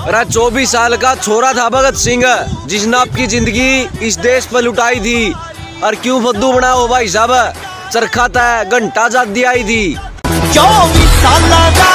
अरे 24 साल का छोरा था भगत सिंह, जिसने आपकी जिंदगी इस देश पर लुटाई थी। और क्यों फद्दू बना हो भाई साहब, चरखा था घंटा आजादी आई थी। 24 साल